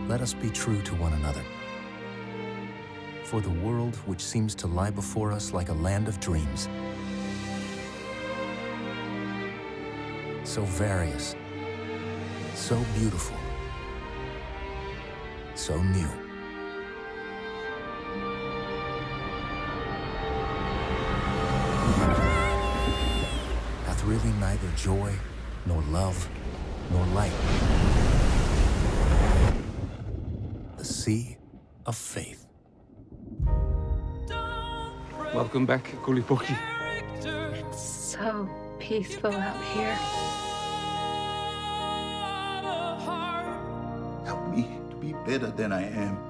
let us be true to one another. For the world which seems to lie before us like a land of dreams, so various, so beautiful, so new. Hath really neither joy, nor love, nor light. The sea of faith. Welcome back, Kulipoki. It's so peaceful out here. Help me to be better than I am.